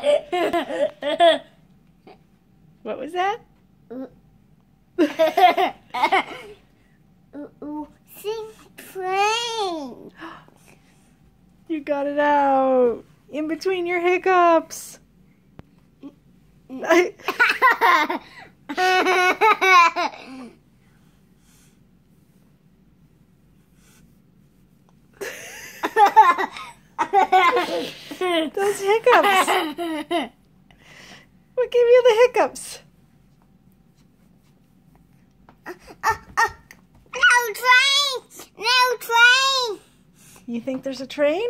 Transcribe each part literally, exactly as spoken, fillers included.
What was that? Ooh, ooh, sing train. You got it out. In between your hiccups. Those hiccups. What gave you the hiccups? Uh, uh, uh, no train! No train! You think there's a train?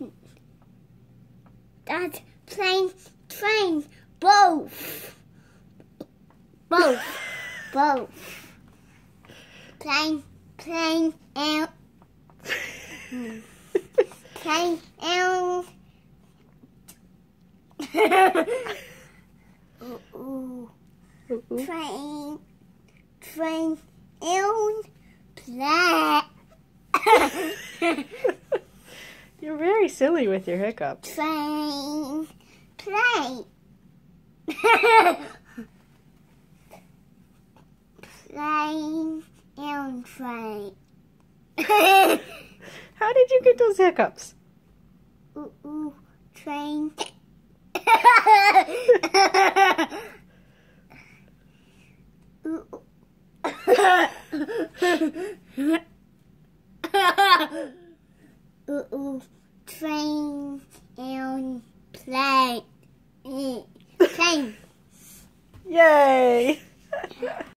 That's plane, train, both. Both. Both. Plane, plane, and... Plane, and... ooh, ooh. Ooh. Train, train, and plane. You're very silly with your hiccups. Train, plane. Plane and train. How did you get those hiccups? Ooh, ooh, train. Ooh. Ooh, ooh, train and plane. Plane. Yay!